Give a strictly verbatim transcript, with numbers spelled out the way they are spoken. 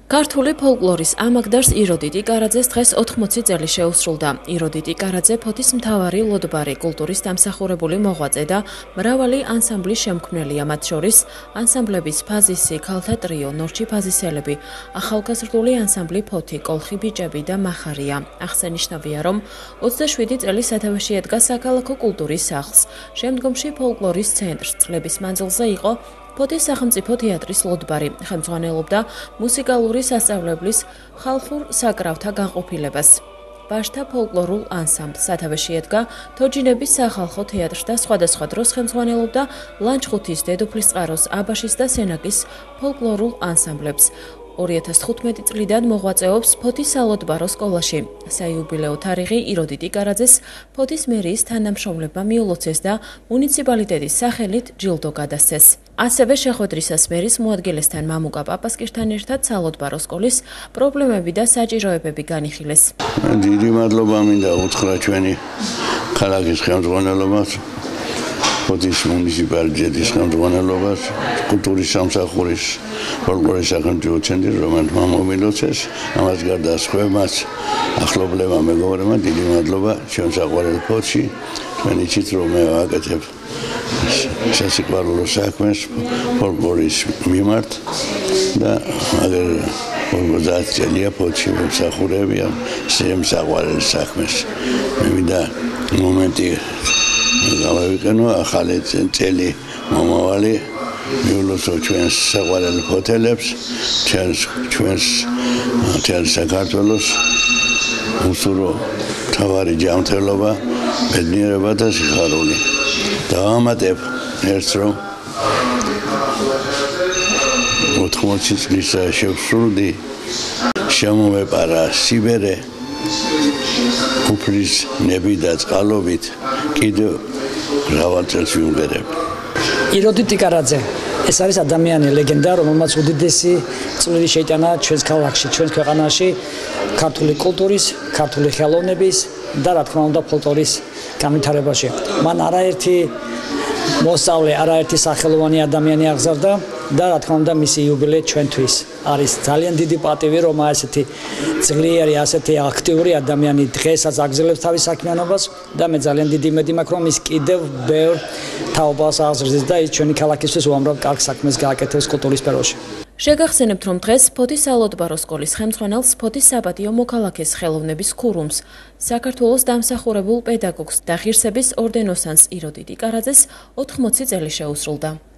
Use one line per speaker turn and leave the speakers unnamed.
ქართული ფოლკლორის ამაგდარს იროდიტი კარაძეს დღეს ოთხმოცი წელი შეუსრულდა. იროდიტი კარაძე ფოთის მთავარი ლოდბარი, კულტურის დამსახურებული მოღვაწე და მრავალი ანსამბლის შემქმნელია, მათ შორის ანსამბლების ფაზისი, ქალთა ტრიო, ნორჩი ფაზისელები, ახალგაზრდული ანსამბლი ფოთი, კოლხი ბიჭები და მახარია. აღსანიშნავია, რომ ოცდაშვიდი წელი სათავეში ედგა საქალაქო კულტურის სახლს, შემდგომში ფოლკლორის ცენტრს. წლების მანძილზე იყო ფოთის სახელმწიფო თეატრის ლოდბარი, ხელმძღვანელობდა მუსიკალური სასწავლებლის ხალხურ საკრავთა განყოფილებას. ბაჟთა ფოლკლორულ ანსამბლს სათავეში ედგა თოჯინების სახალხო თეატრს და სხვადასხვა დროს ხელმძღვანელობდა ლანჩხუთის, დედოფლისწყაროს, აბაშის და სენაკის ფოლკლორულ ანსამბლებს. ორი ათას თხუთმეტი წლიდან მოღვაწეობს ფოთის სალოდბარო სკოლაში. საიუბილეო თარიღი იროდიტი კარაძეს ფოთის მერიის თანამშრომლებმა მიულოცეს და მუნიციპალიტეტის სახელით ჯილდო გადასცეს. ასევე შეხვედრისას მერის მოადგილესთან მამუკა პაპასკირთან ერთად სალოდბარო სკოლის პრობლემები და საჭიროებები განიხილეს.
დიდი მადლობა მინდა უთხრა ჩვენი ქალაქის ხელმძღვანელობას, ფოთის მუნიციპალიტეტის ხელმძღვანელობას, კულტურის სამსახურის ფოლკლორის სახელმწიფო ცენტრს, რომელიც მომილოცეს, ამას გარდა სხვებმაც, ახლობლებმა, მეგობრებმა დიდი მადლობა ჩვენ საყვარელ ფოთში. თქვენ იცით, რომ მე ვაკეთებ სასიყვარულო საქმეს ფოლკლორის მიმართ და აგერ ოცდაათი წელია ფოთში ვემსახურები ამ საყვარელ საქმეს. მე მინდა მომენტი გავავიყენო ახალი წელი მომავალი მიულოცო ჩვენს საყვარელ ფოთელებს, ჩვენს ჩვენს მთელ საქართველოს უსურო მთავარი ჯანმრთელობა, ბედნიერება და სიხარული. დავამატებ ერთს, რომ ოთხმოცი წლისა შევსრულდი, შემომეპარა სიბერე, უფლის ნები და წყალობით კიდევ მრავალ წელს ვიმღერებ.
იროდიტი კარაძე ეს არის ადამიანი ლეგენდა, რომელმაც უდიდესი წვლილი შეიტანა ჩვენს ქალაქში, ჩვენს ქვეყანაში, ქართული კულტურის, ქართული ხელოვნების და რა თქმა უნდა ფოლკლორის განვითარებაში. მან არაერთი მოსწავლე, არაერთი სახელოვანი ადამიანი აღზარდა და რა თქმა უნდა მისი იუბილე ჩვენთვის არის ძალიან დიდი პატივი, რომ ასეთი ძლიერი, ასეთი აქტიური ადამიანი დღესაც აგრძელებს თავის საქმიანობას და მე ძალიან დიდი იმედი მაქვს, რომ ის კიდევ ბევრ თაობას აღზრდის და ის ჩვენი ქალაქისთვის უამრავ კარგ საქმეს გააკეთებს კულტურის სფეროში.
შეგახსენებთ, რომ დღეს ფოთის სალოდბარო სკოლის ხელმძღვანელს, ფოთის საპატიო მოქალაქეს ხელოვნების ხურუმს, საქართველოს დამსახურებულ პედაგოგს და ღირსების ორდენოსანს იროდიტი კარაძეს ოთხმოცი წელი შეუსრულდა.